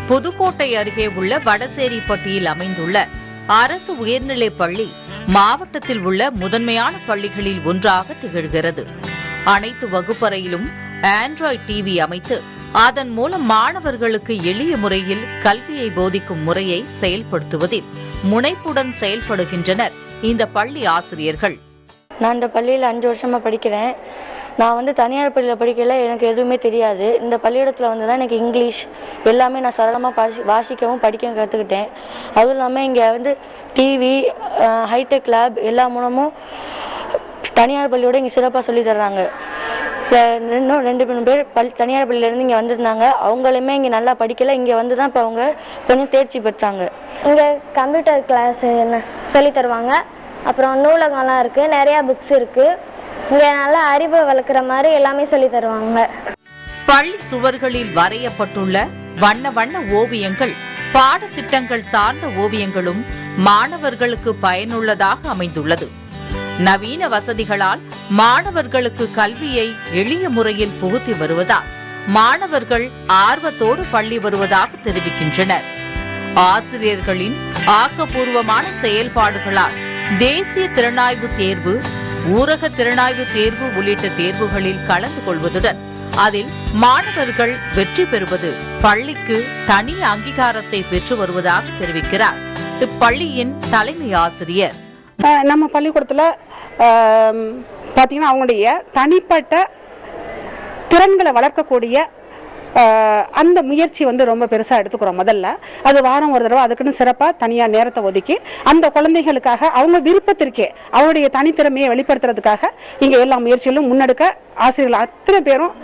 புதுக்கோட்டை அருகே உள்ள வடசேரிப்பட்டியில் அமைந்துள்ள அரசு உயர்நிலைப் பள்ளி மாவட்டத்தில் உள்ள முதன்மையான பள்ளிகளில் ஒன்றாக திகழ்கிறது. அனைத்து வகுப்பறையிலும் ஆண்ட்ராய்டு டிவி அமைத்து அதன் மூலம் மாணவர்களுக்கு எளிய முறையில் கல்வியை போதிக்கும் முறையை செயல்படுத்துவதில் முனைப்புடன் செயல்படுகின்றனர் இந்த பள்ளி ஆசிரியர்கள். நான் இந்த பள்ளியில் 5 வருஷமா படிக்கிறேன். நான் தனியார் பள்ளியில் படிக்கல, எனக்கு எதுவுமே தெரியாது. இந்த பள்ளியிடத்தில் தான் எனக்கு இங்கிலீஷ் எல்லாமே நான் சரளமாக வாசிக்கவும் படிக்கவும் கற்றுக்கிட்டேன். அதுவும் இல்லாமல் இங்கே டிவி, ஹைடெக் லேப் எல்லா மூலமும் தனியார் பள்ளியோட இங்கே சிறப்பாக சொல்லி தர்றாங்க. இன்னும் 2 பேர் தனியார் பள்ளியிலேருந்து இங்கே வந்திருந்தாங்க. அவங்களுமே இங்கே நல்லா படிக்கல, இங்கே தான் இப்போ அவங்க கொஞ்சம் தேர்ச்சி பெற்றாங்க. இங்கே கம்ப்யூட்டர் கிளாஸ் சொல்லி தருவாங்க. அப்புறம் நூலகம்லாம் இருக்குது, நிறையா புக்ஸ் இருக்குது. இங்கே நல்லா அறிவை வளர்க்குற மாதிரி எல்லாமே சொல்லி தருவாங்க. பள்ளி சுவர்களில் வரையப்பட்டுள்ள வண்ண வண்ண ஓவியங்கள் பாடத்திட்டங்கள் சார்ந்த ஓவியங்களும் மாணவர்களுக்கு பயனுள்ளதாக அமைந்துள்ளது. நவீன வசதிகளால் மாணவர்களுக்கு கல்வியை எளிய முறையில் புகுத்தி வருவதால் மாணவர்கள் ஆர்வத்தோடு பள்ளி வருவதாக தெரிவிக்கின்றனர். ஆசிரியர்களின் ஆக்கப்பூர்வமான செயல்பாடுகளால் தேசிய திறனாய்வு தேர்வு, ஊரக திறனாய்வு தேர்வு உள்ளிட்ட தேர்வுகளில் கலந்து கொள்வதுடன் அதில் மாணவர்கள் வெற்றி பெறுவது பள்ளிக்கு தனி அங்கீகாரத்தை பெற்று வருவதாக தெரிவிக்கிறார் இப்பள்ளியின் தலைமை ஆசிரியர். நம்ம பள்ளிக்கூடத்தில் பார்த்தீங்கன்னா அவங்களுடைய தனிப்பட்ட திறன்களை வளர்க்கக்கூடிய அந்த முயற்சி ரொம்ப பெருசாக எடுத்துக்கிறோம். முதல்ல அது வாரம் ஒரு தடவை அதுக்குன்னு சிறப்பாக தனியாக நேரத்தை ஒதுக்கி அந்த குழந்தைகளுக்காக அவங்க விருப்பத்திற்கே அவங்களுடைய தனித்திறமையை வெளிப்படுத்துறதுக்காக இங்கே எல்லா முயற்சிகளும் முன்னெடுக்க ஆசிரியர்கள் அத்தனை பேரும்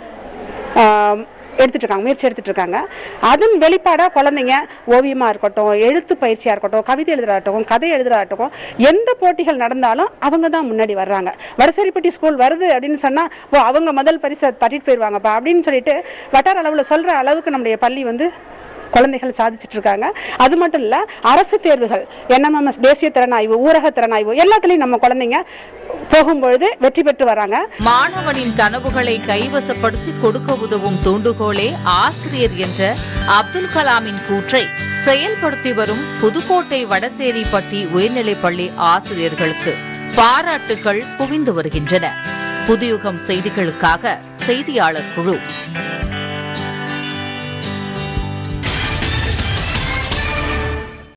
முயற்சி எடுத்துட்டு இருக்காங்க. அதன் வெளிப்பாடா குழந்தைங்க ஓவியமா இருக்கட்டும், எழுத்து பயிற்சியா இருக்கட்டும், கவிதை எழுதுறாகட்டும், கதை எழுதுறாகட்டும், எந்த போட்டிகள் நடந்தாலும் அவங்க தான் முன்னாடி வர்றாங்க. வடசேரிப்பட்டி ஸ்கூல் வருது அப்படின்னு சொன்னா அவங்க முதல் பரிசை தட்டிட்டு போயிருவாங்கப்பா அப்படின்னு சொல்லிட்டு வட்டார அளவுல சொல்ற அளவுக்கு நம்முடைய பள்ளி குழந்தைகள் சாதிச்சுட்டு இருக்காங்க. அது மட்டும் இல்ல, அரசு தேர்வுகள், NMMS, தேசிய திறனாய்வு, ஊரக திறனாய்வு எல்லாத்துலயும் நம்ம குழந்தைங்க போகும்பொழுது வெற்றி பெற்று வராங்க. மாணவனின் கனவுகளை கைவசப்படுத்தி கொடுக்க உதவும் தூண்டுகோலே ஆசிரியர் என்ற அப்துல் கலாமின் கூற்றை செயல்படுத்தி வரும் புதுக்கோட்டை வடசேரிப்பட்டி உயர்நிலைப்பள்ளி ஆசிரியர்களுக்கு பாராட்டுகள் குவிந்து வருகின்றன. புதுயுகம் செய்திகளுக்காக செய்தியாளர் குழு.